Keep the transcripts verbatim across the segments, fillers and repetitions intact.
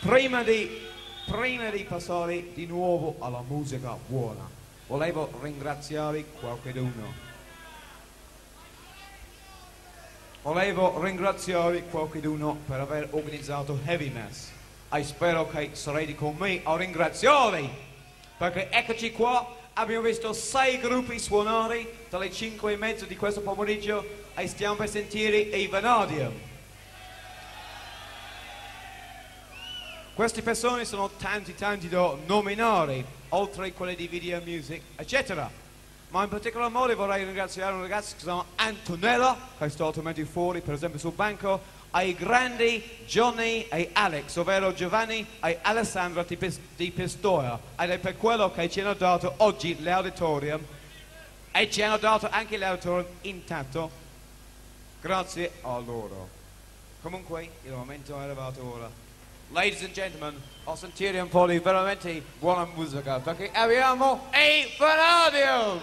prima di, prima di passare di nuovo alla musica buona, volevo ringraziare qualcuno. Volevo ringraziare qualcuno per aver organizzato Heavy Mess e spero che sarete con me a ringraziarli, perché eccoci qua, abbiamo visto sei gruppi suonare dalle cinque e mezza di questo pomeriggio e stiamo per sentire i Vanadium. Queste persone sono tanti tanti da nominare, oltre a quelli di Video Music, eccetera. Ma in particolar modo vorrei ringraziare un ragazzo che si chiama Antonella, che sta altamente fuori, per esempio sul banco, ai grandi Johnny e Alex, ovvero Giovanni e Alessandra di, Pis di Pistoia, ed è per quello che ci hanno dato oggi l'auditorium e ci hanno dato anche l'auditorium intatto. Grazie a loro. Comunque il momento è arrivato ora. Ladies and gentlemen, a sentire un po' di veramente buona musica, perché abbiamo i Vanadium!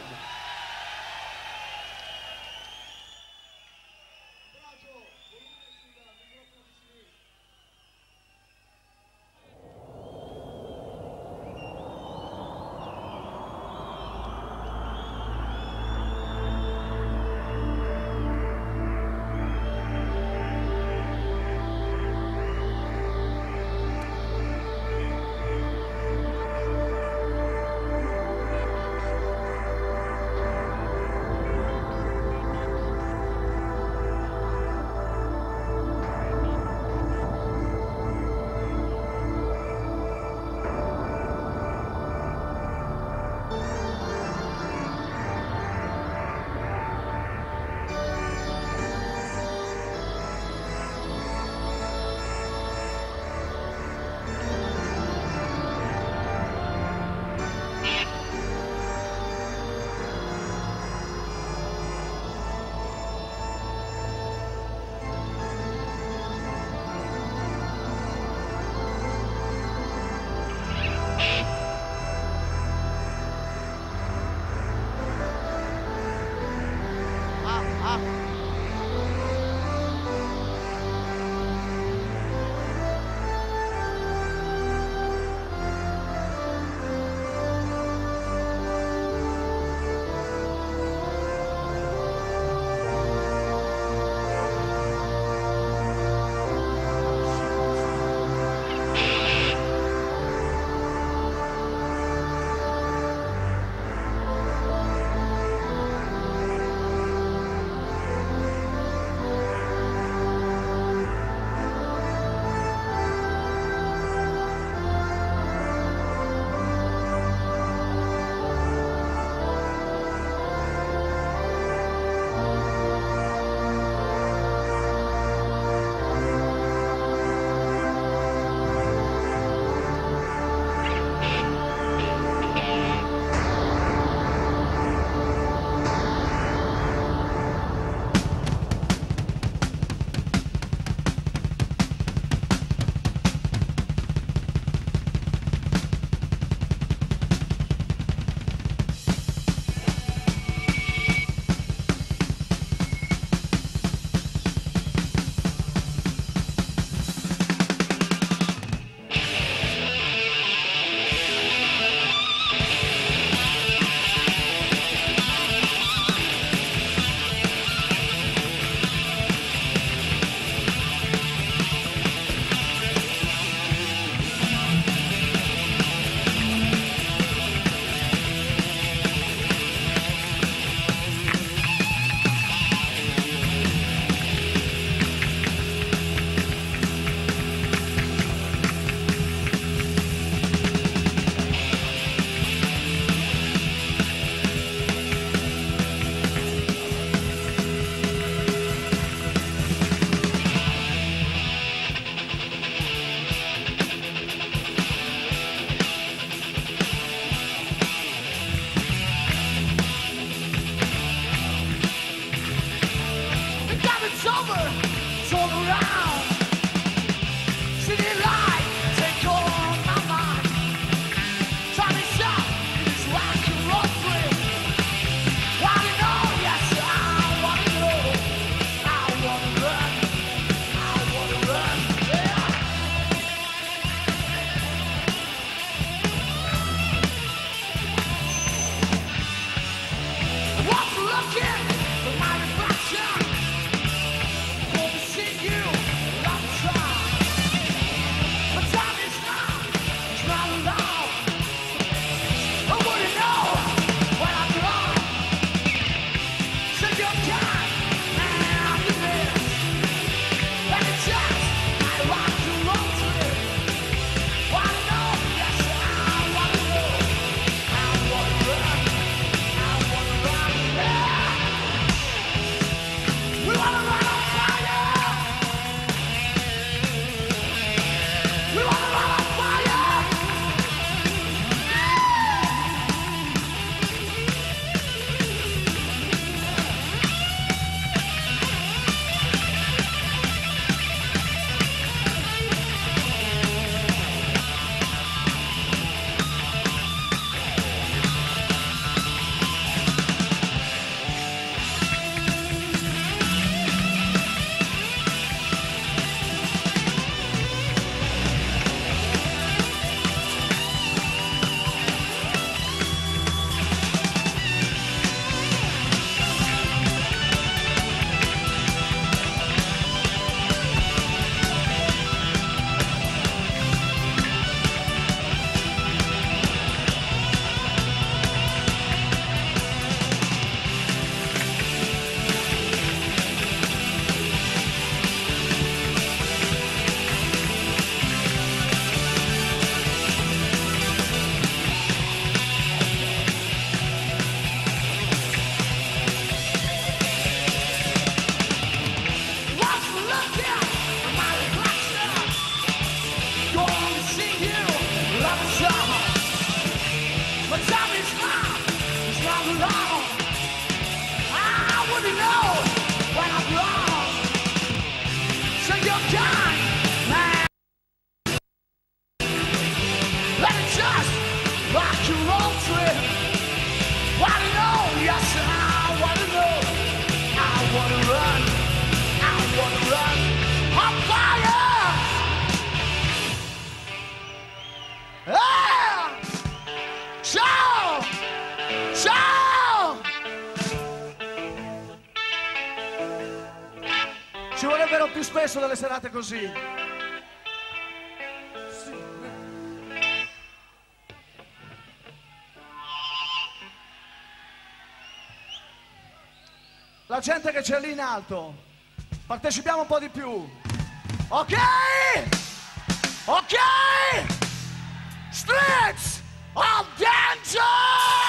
And it's just like your road trip. Wanna know, yes, I wanna know. I wanna run, I wanna run on fire. Ah! Ciao! Ciao! Ci vorrebbero più spesso delle serate così. La gente che c'è lì in alto, partecipiamo un po' di più. Ok? Ok? Streets of Danger!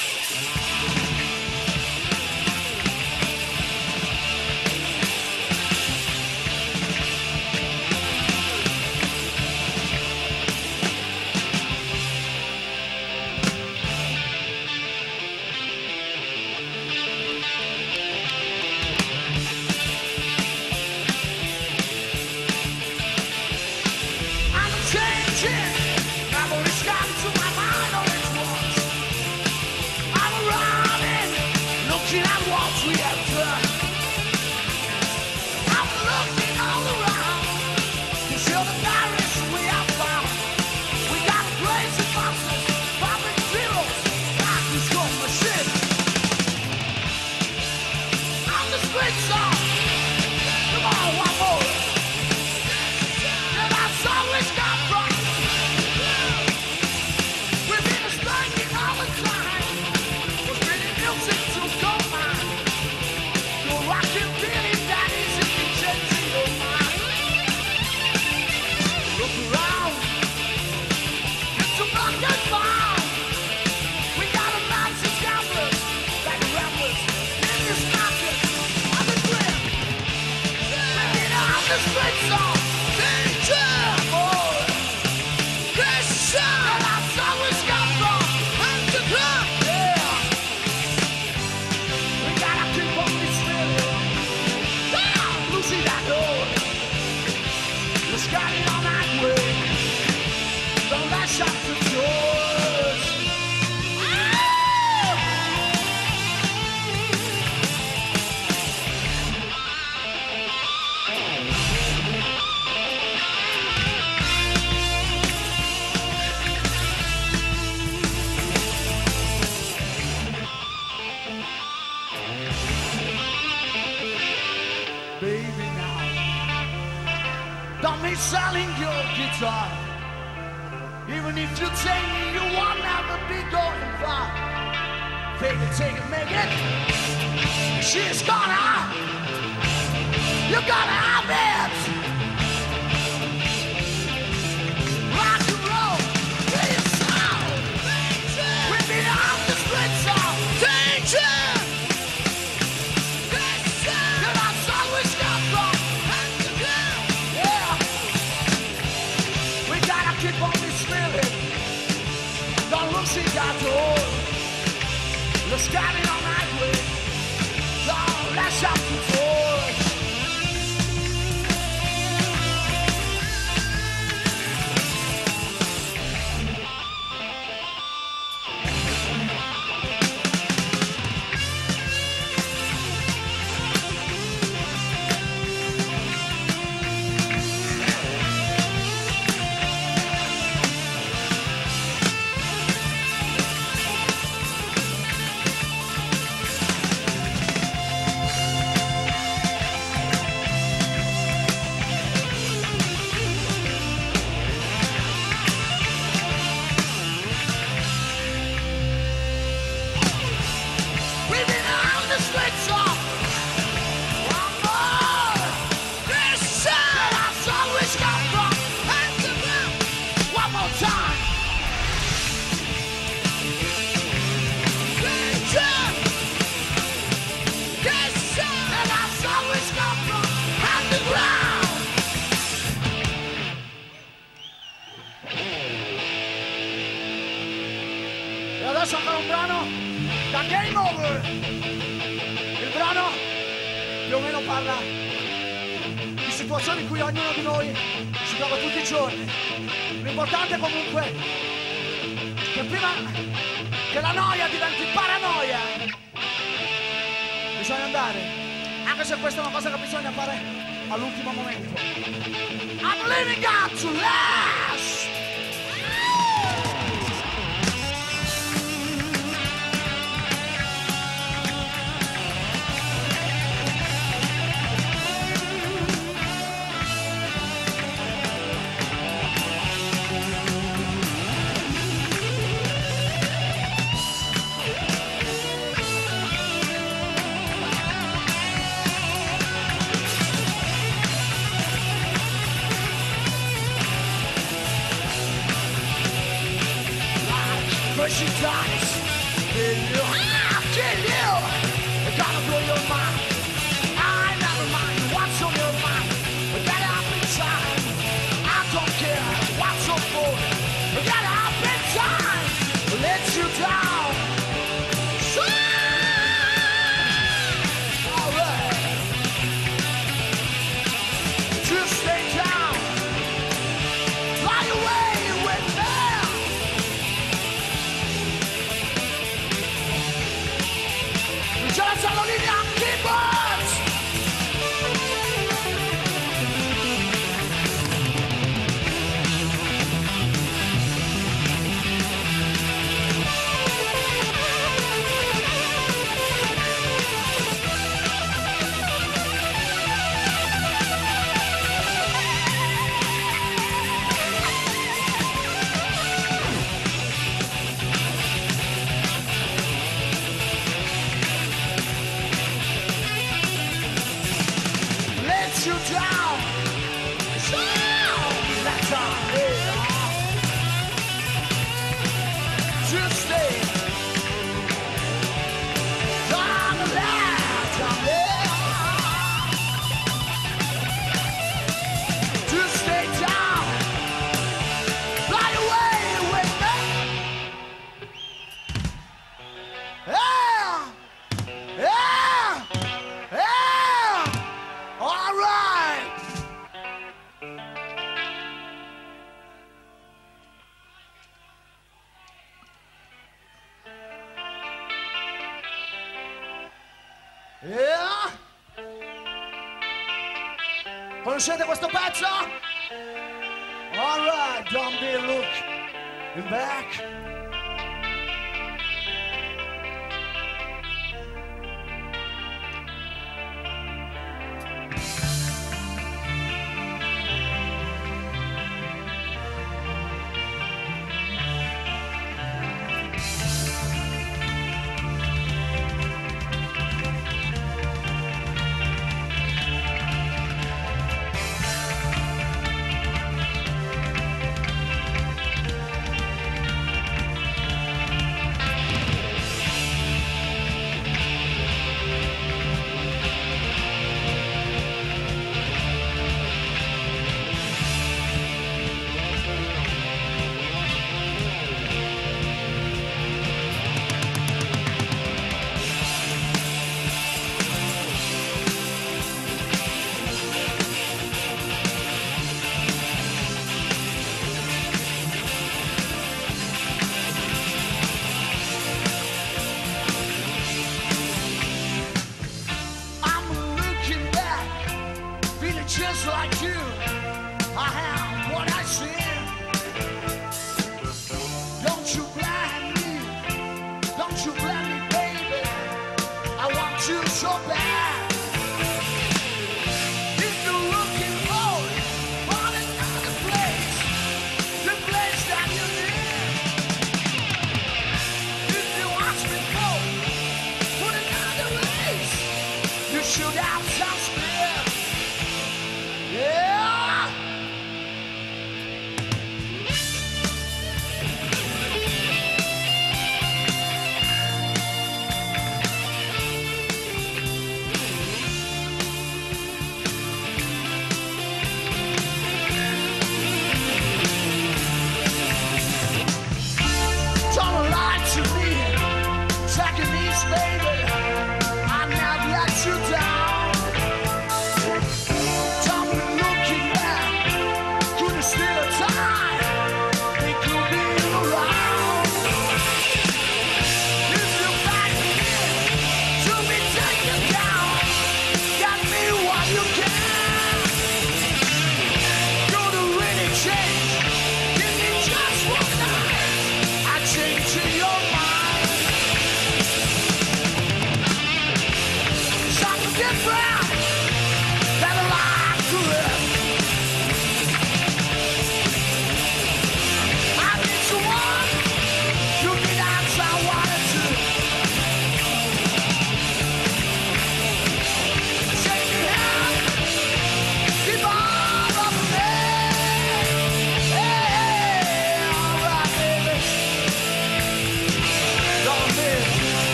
Selling your guitar. Even if you tell me you won't never be going far. Fake it, take it, make it. She's gonna. You gotta have it. Rock and roll, it's sound. We've been on the streets of danger. Keep on this feeling. Don't look, she got to hold. Let's get it on that way. Don't let's have to force. adesso ancora un brano da Game Over. Il brano più o meno parla di situazioni in cui ognuno di noi si trova tutti i giorni. L'importante comunque che prima che la noia diventi paranoia bisogna andare, anche se questa è una cosa che bisogna fare all'ultimo momento. I'm living up to last. She dies, kill you, I'll kill you. I gotta blow your mind. I never mind what's on your mind. I got it up inside. I don't care what's your fault. I got it up inside. Let you down. So, alright. Just stay down. Fly away with me. Just a little young keyboards. You down, so that's all here. Just stay on the left, on there. Just stay down, fly away with me. Yeah, yeah, yeah. All right. Yeah. Conoscete questo pezzo? All right, don't be look in back.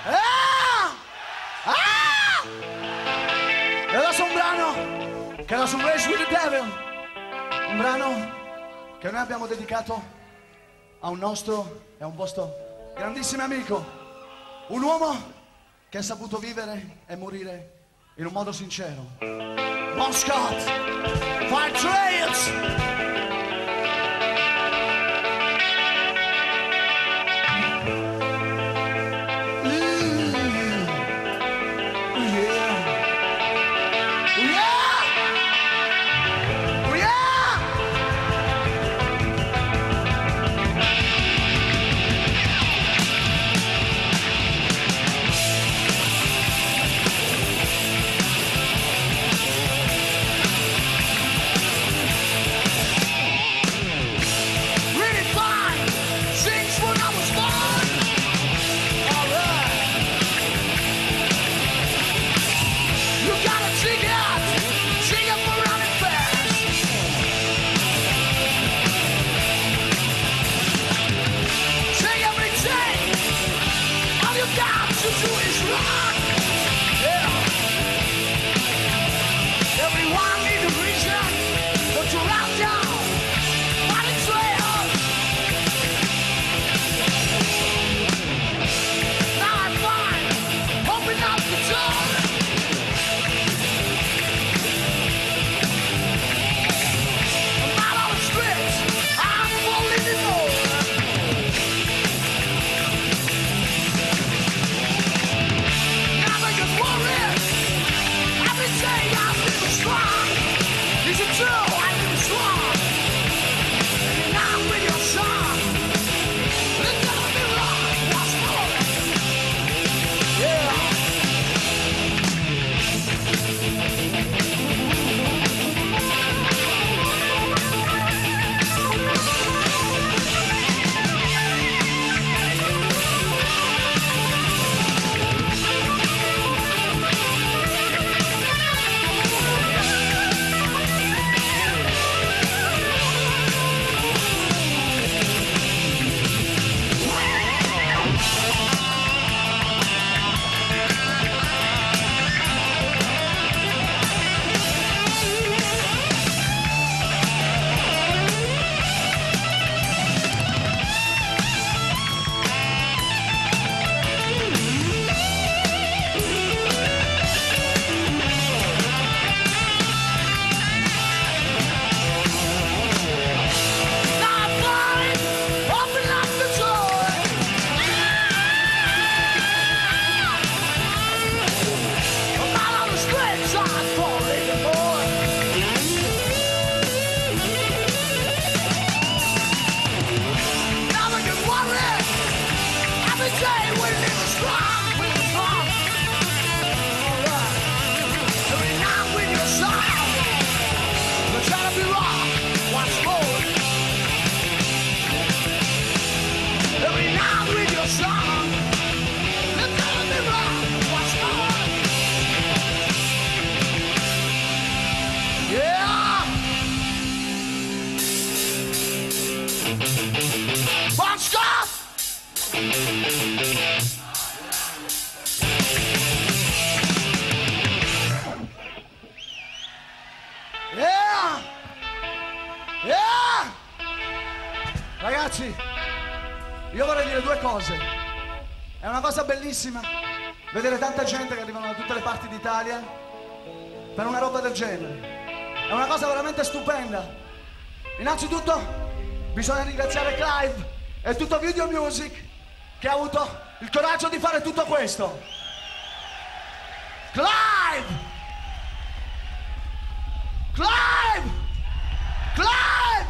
Ah! Ah! E adesso un brano che era su Race with the Devil, un brano che noi abbiamo dedicato a un nostro e a un vostro grandissimo amico, un uomo che ha saputo vivere e morire in un modo sincero. Bon Scott, Fire Trails! Ragazzi, io vorrei dire due cose. È una cosa bellissima vedere tanta gente che arrivano da tutte le parti d'Italia per una roba del genere. È una cosa veramente stupenda. Innanzitutto bisogna ringraziare Clive e tutto Video Music che ha avuto il coraggio di fare tutto questo. Clive! Clive! Clive!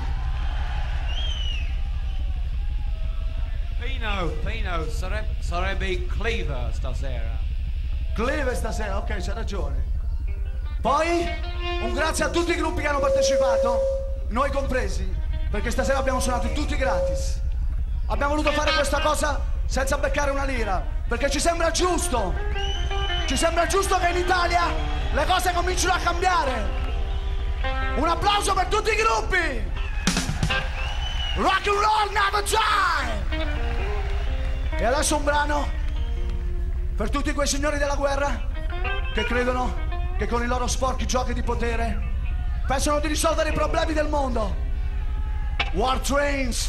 Pino, Pino, sarebbe, sarebbe Cleaver stasera. Cleaver stasera, ok, c'ha ragione. Poi un grazie a tutti i gruppi che hanno partecipato, noi compresi, perché stasera abbiamo suonato tutti gratis. Abbiamo voluto fare questa cosa senza beccare una lira, perché ci sembra giusto. Ci sembra giusto che in Italia le cose cominciano a cambiare. Un applauso per tutti i gruppi! Rock and roll never die! E adesso un brano Per tutti quei signori della guerra che credono che con i loro sporchi giochi di potere pensano di risolvere i problemi del mondo. War Trains.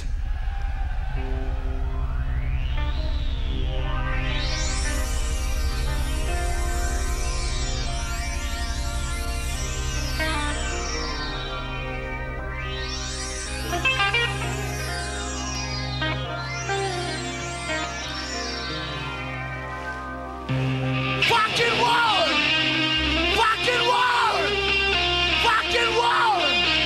Fucking war! Fucking war! Fucking war!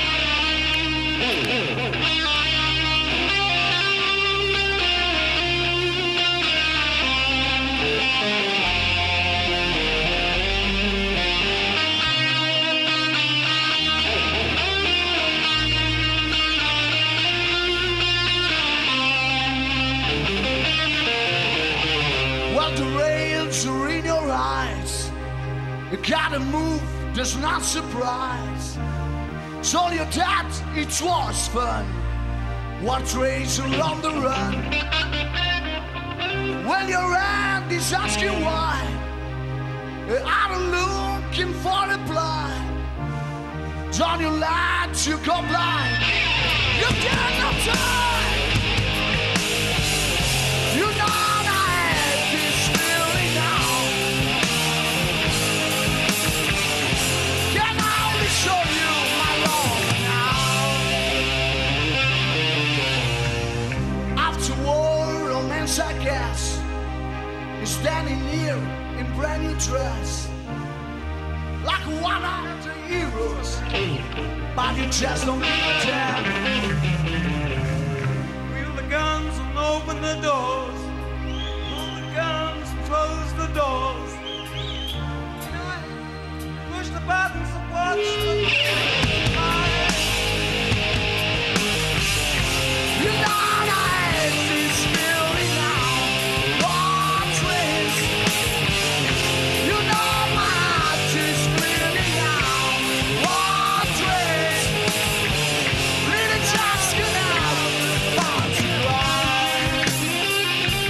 Well, the rails are in your eyes. You gotta move, there's not surprise. So your dad, it was fun. What rails are on the run? When your hand is asking why, you are looking for a blind. Don't you let you go blind. You got no time. You know show you my love now. After war, romance, I guess, is standing here in brand new dress, like one of the heroes, but you just don't give a damn. Wheel the guns and open the doors. Pull the guns and close the doors. Push the buttons and watch the fire. You know that it's feeling now. War Trains. You know my heart is bleeding now. War Trains. Really just get out. Far too long.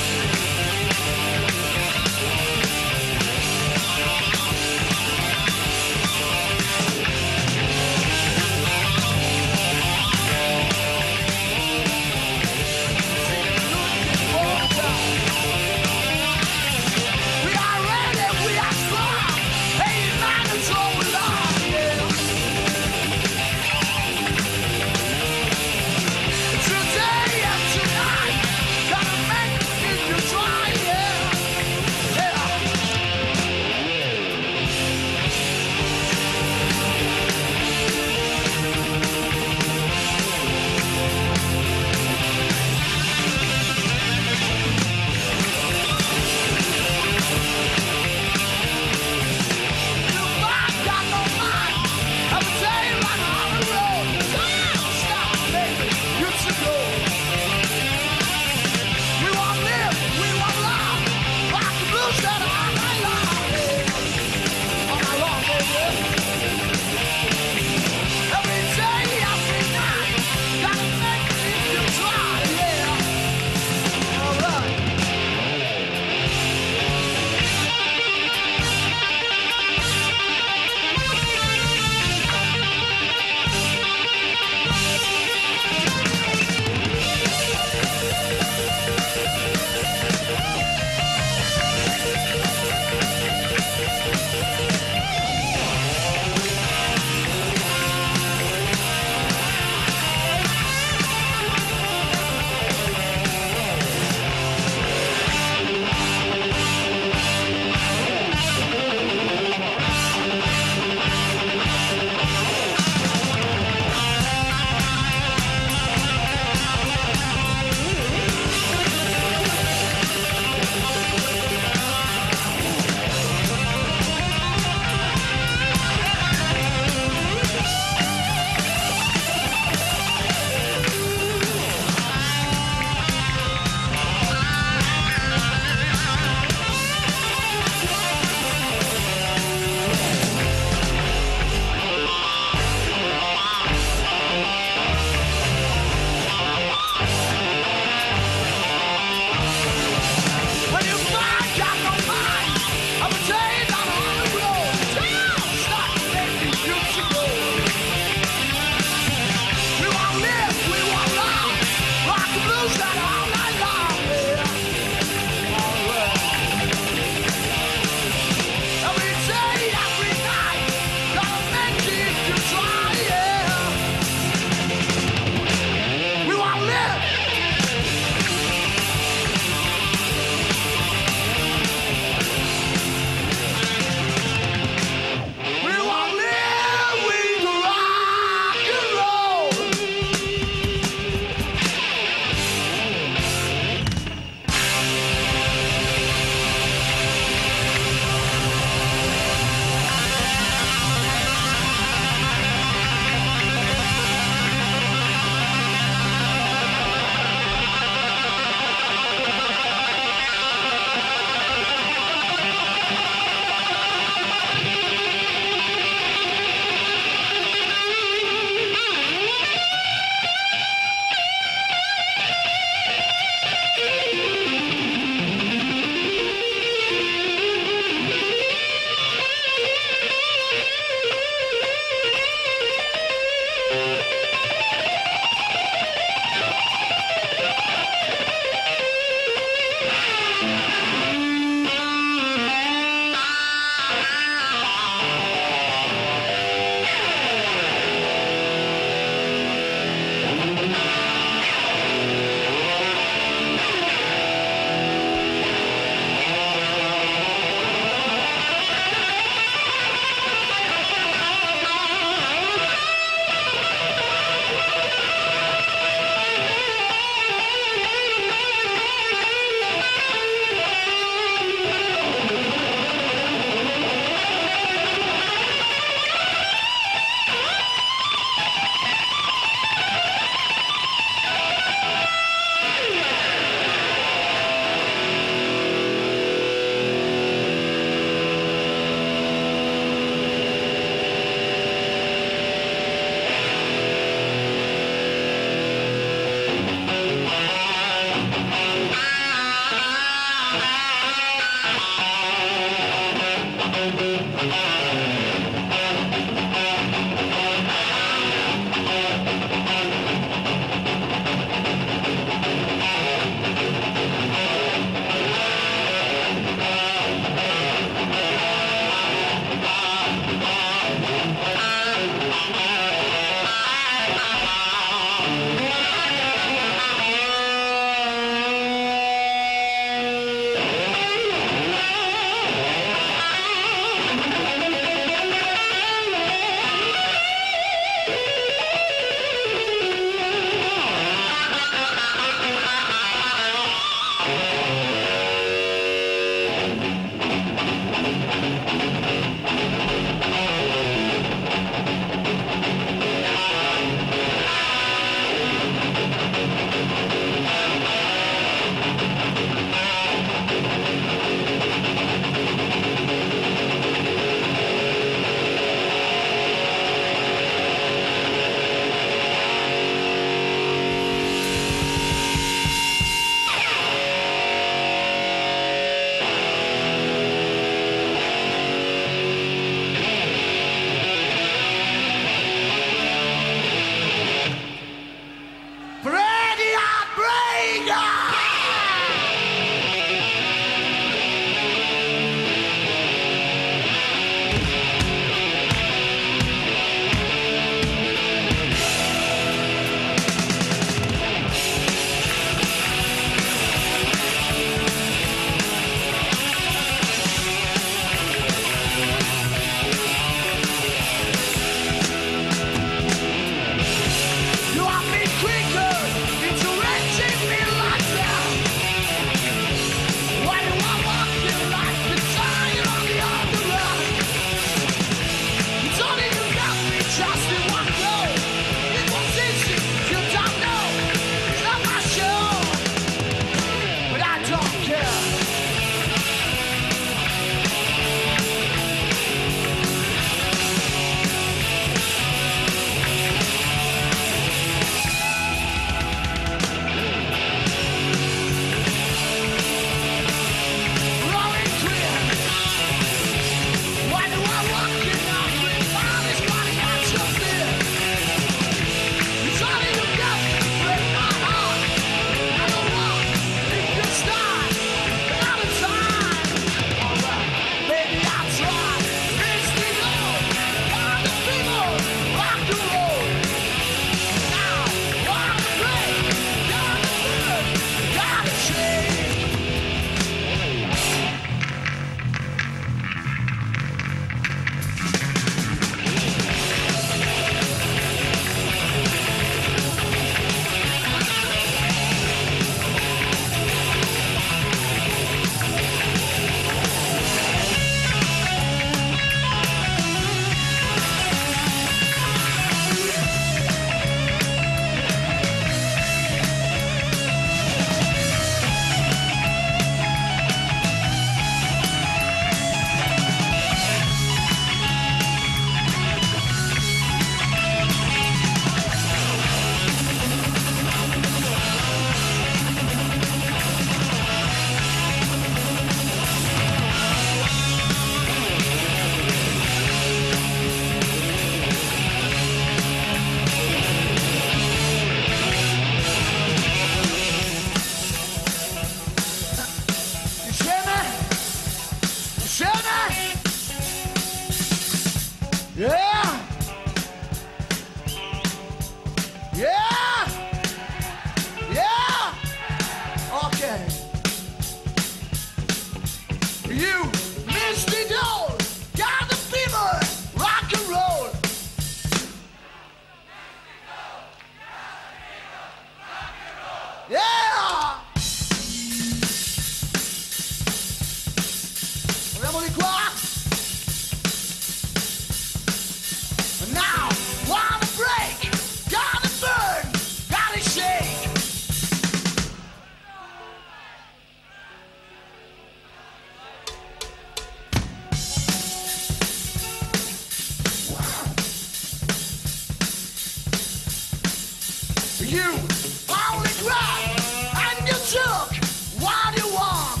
You only grabbed and you took what you want.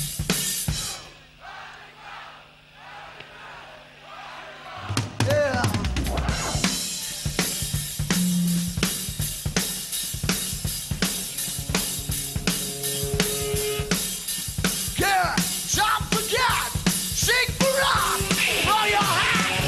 Yeah. Yeah, don't forget, shake for rock, throw your hand.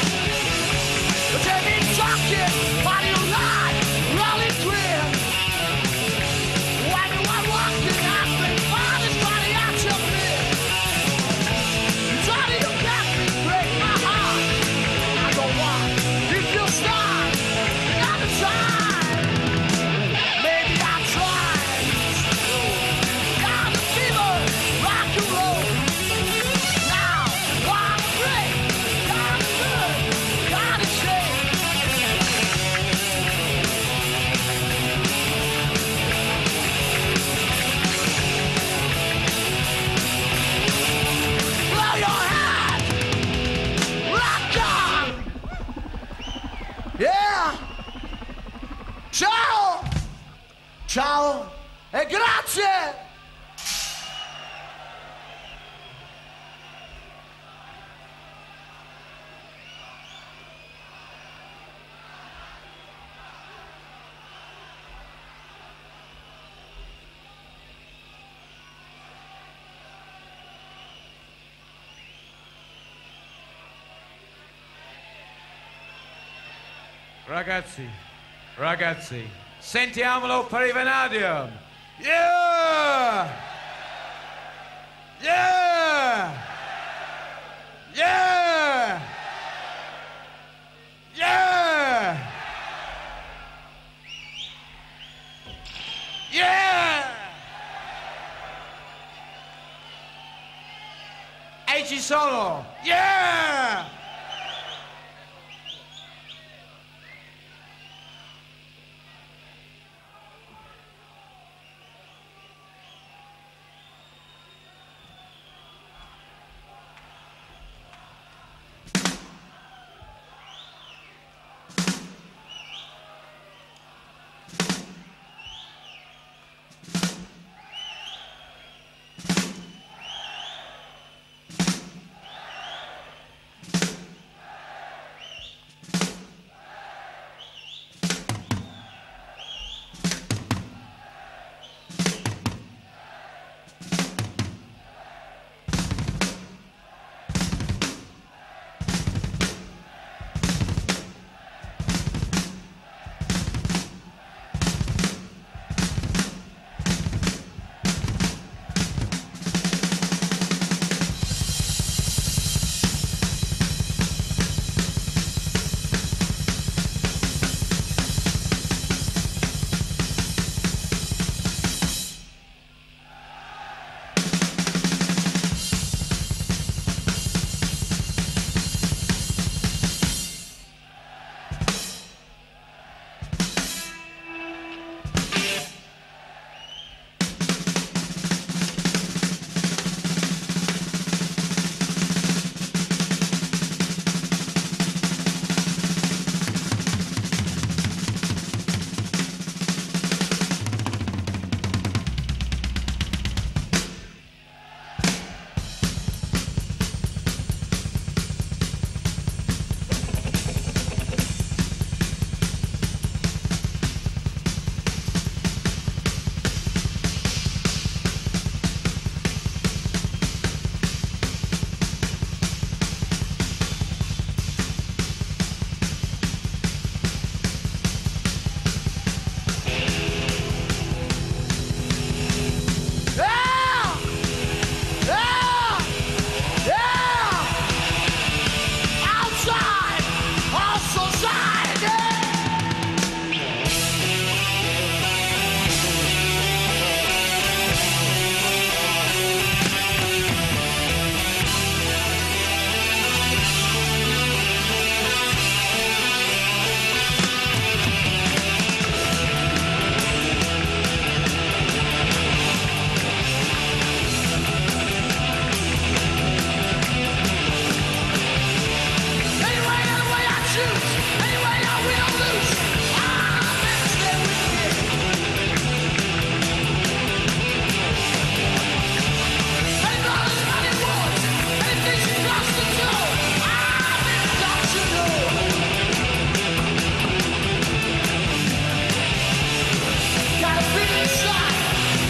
Take it talking, while you lie, rolling clear. When you are walking, I've been father's body out your fear. You thought you got me, break my heart. I don't want, if you start, another time. Maybe I'll try. Got the fever, rock and roll. Now, wanna break, gotta good, gotta shake. Blow your head, rock on. Yeah. Ciao. Ciao e grazie. Ragazzi, ragazzi, sentiamolo per i Vanadium! Yeah! Yeah! Yeah! Yeah! Yeah! E ci sono! Yeah!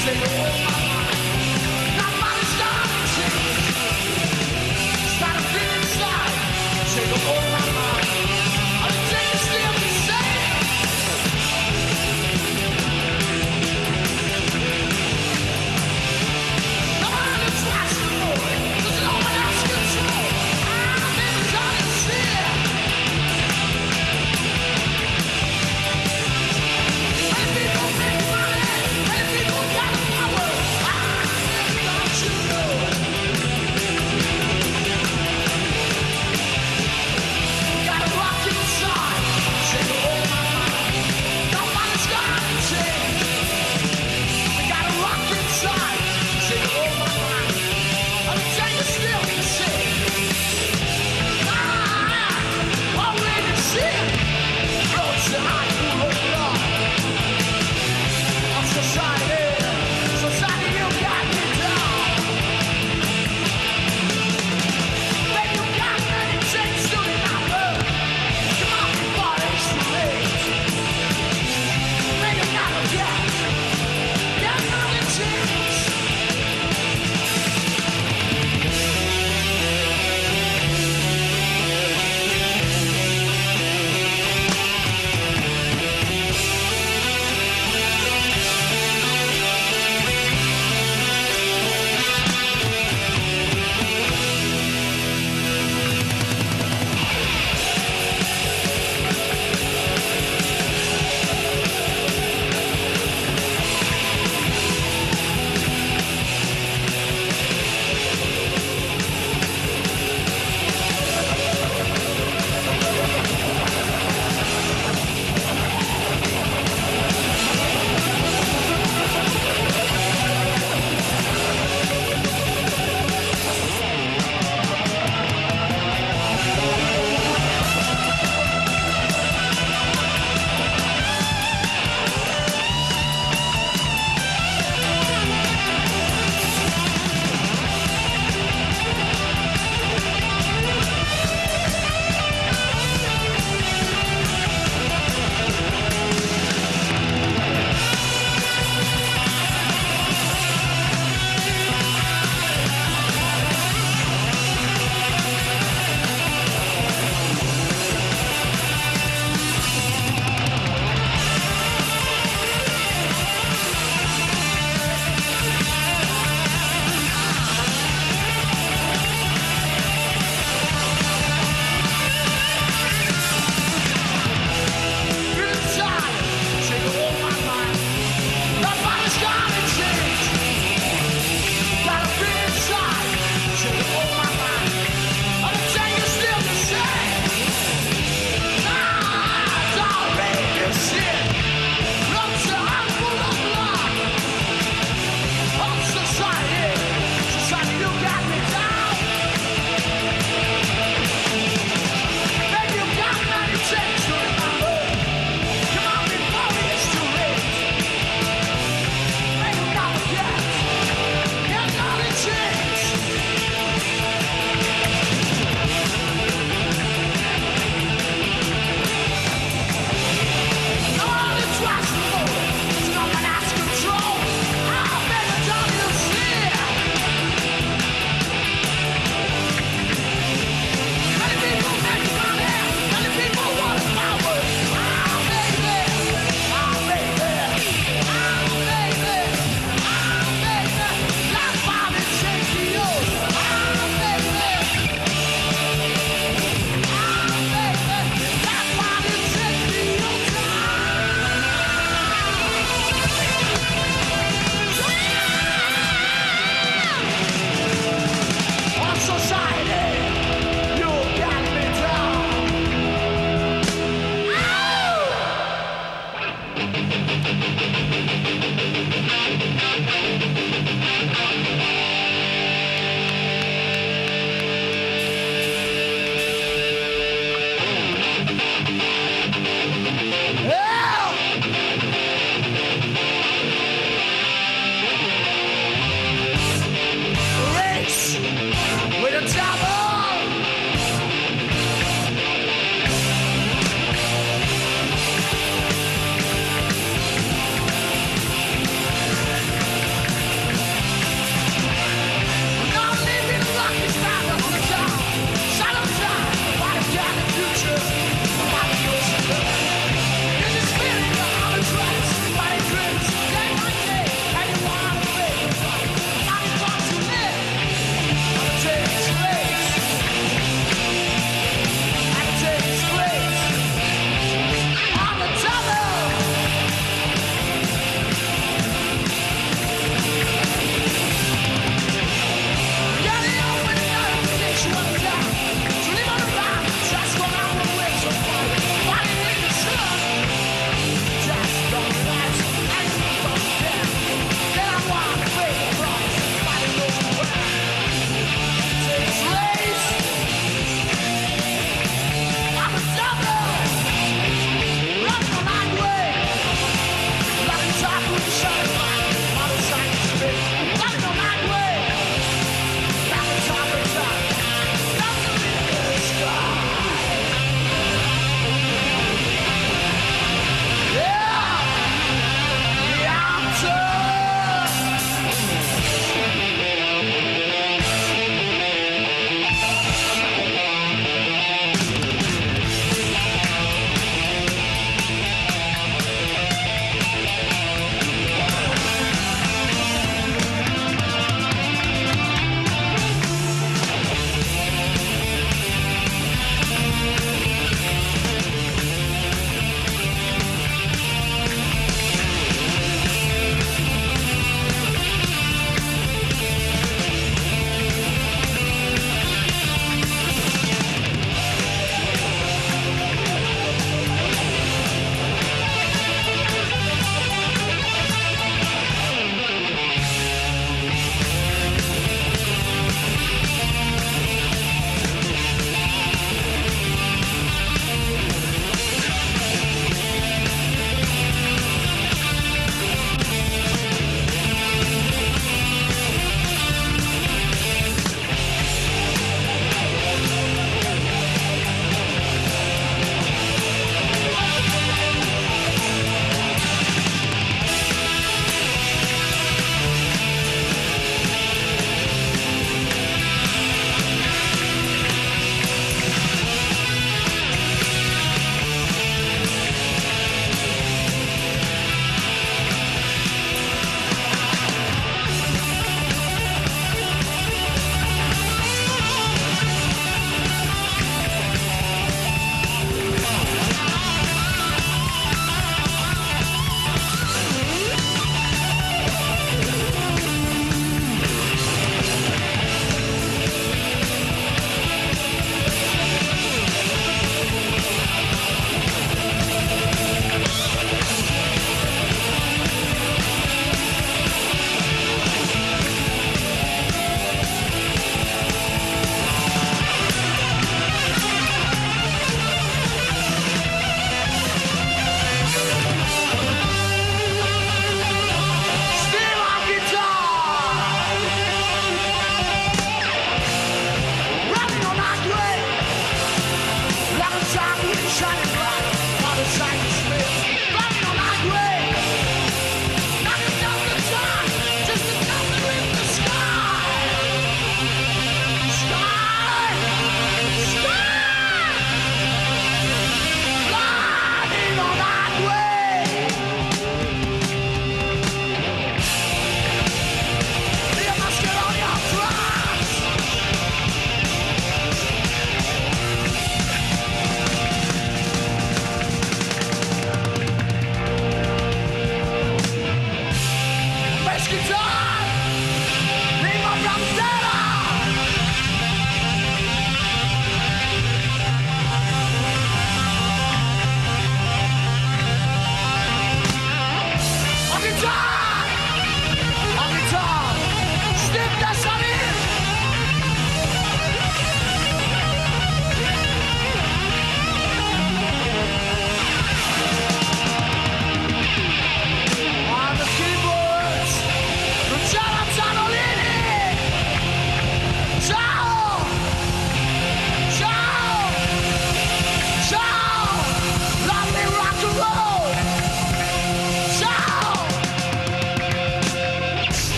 Thank you.